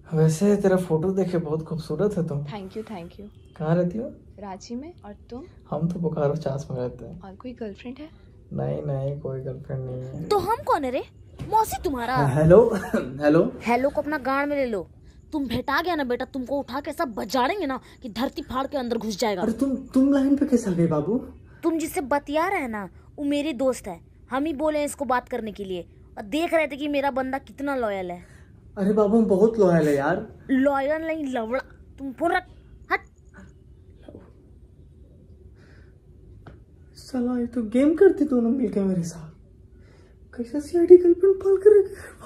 वैसे तेरा फोटो देखे बहुत खूबसूरत है तुम। Thank you thank you. कहाँ रहती हो? रांची में। और तुम? हम तो बोकारो चास में रहते हैं। और कोई गर्लफ्रेंड है? नहीं नहीं, कोई गर्लफ्रेंड नहीं है। तो हम कौन है रे? मौसी तुम्हारा। हेलो हेलो हेलो को अपना गांड में ले लो। तुम भेटा गया ना बेटा, तुमको उठा के सब बजाड़ेंगे ना कि धरती फाड़ के अंदर घुस जाएगा। अरे तुम लाइन पे कैसे आ गए बाबू? तुम जिससे बतिया रहे हैं ना, वो मेरी दोस्त है। हम ही बोले इसको बात करने के लिए, और देख रहे थे कि मेरा बंदा कितना लॉयल है। अरे बाबू हम बहुत लॉयल है यार। लॉयल नहीं, लवड़ा। तुम पूरा हट। साला ये तो गेम करती दोनों मिलके मेरे साथ। कैसे सीआईडी गर्लफ्रेंड पाल कर